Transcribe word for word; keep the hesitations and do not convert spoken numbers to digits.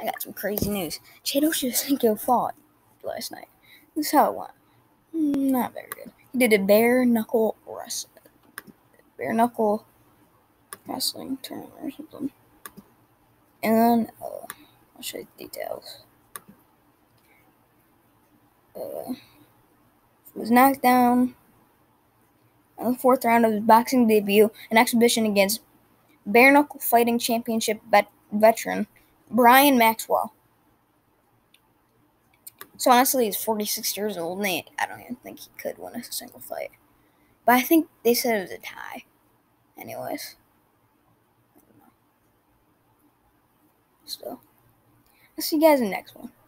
I got some crazy news. Chad Ochocinco fought last night. This is how it went. Not very good. He did a bare knuckle wrestling, bare knuckle wrestling tournament or something. And then uh, I'll show you the details. Uh, he was knocked down in the fourth round of his boxing debut, an exhibition against bare knuckle fighting championship vet- veteran Brian Maxwell. So honestly, he's forty-six years old, and they, I don't even think he could win a single fight. But I think they said it was a tie. Anyways. I don't know. Still. I'll see you guys in the next one.